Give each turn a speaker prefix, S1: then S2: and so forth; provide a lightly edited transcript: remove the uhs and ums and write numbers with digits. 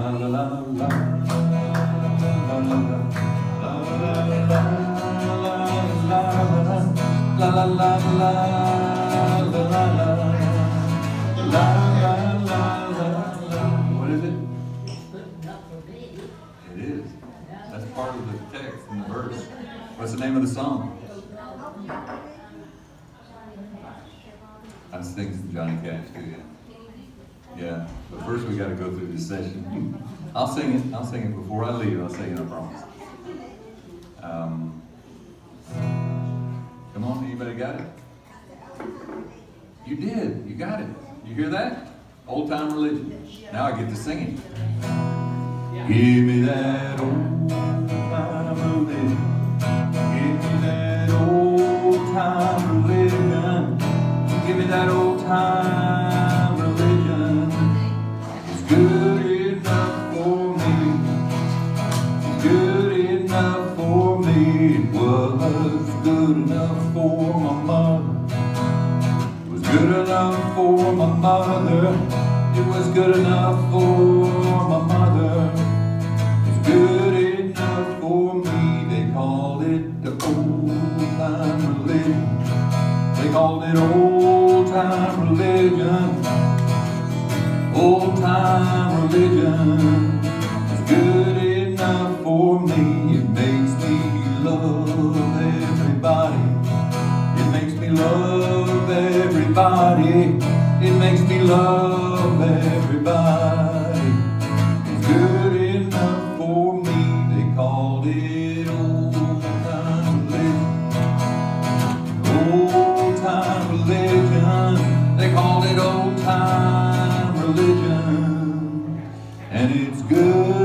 S1: la la la la la la. What is it? It is. That's part of the text in the verse. What's the name of the song? I was thinking Johnny Cash too, yeah. Yeah, but first we got to go through this session. I'll sing it before I leave. I'll sing it, I promise. Come on, anybody got it? You did, you got it. You hear that? Old time religion. Now I get to sing it. Give me that old time religion. Give me that old time religion. Give me that old time religion. It's good enough for me. It's good enough for me. It was good enough for my mother. It was good enough for my mother. It was good enough for my mother. It's good enough for me. They called it the old time religion. They called it old time religion. Old time religion. It's good enough for me. It makes me love everybody. It makes me love everybody. It makes me love everybody. It's good enough for me. They called it old time religion. Old time religion. They called it old time religion. And it's good